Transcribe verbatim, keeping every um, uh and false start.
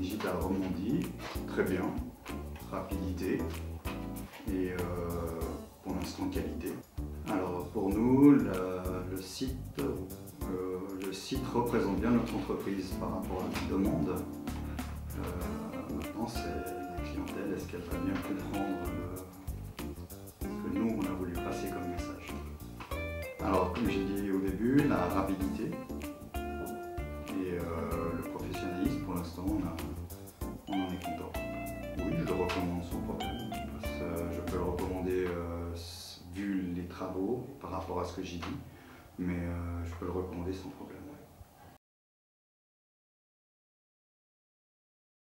Digital Romandie, très bien, rapidité et euh, pour l'instant qualité. Alors pour nous, le, le, site, euh, le site représente bien notre entreprise par rapport à la demande. Euh, maintenant c'est la clientèle, est-ce qu'elle va bien comprendre le, ce que nous on a voulu passer comme message. Alors comme j'ai dit au début, la rapidité et euh, le professionnalisme, pour l'instant on, a, on en est content. Oui, je le recommande sans problème, parce que je peux le recommander euh, vu les travaux par rapport à ce que j'ai dit, mais euh, je peux le recommander sans problème.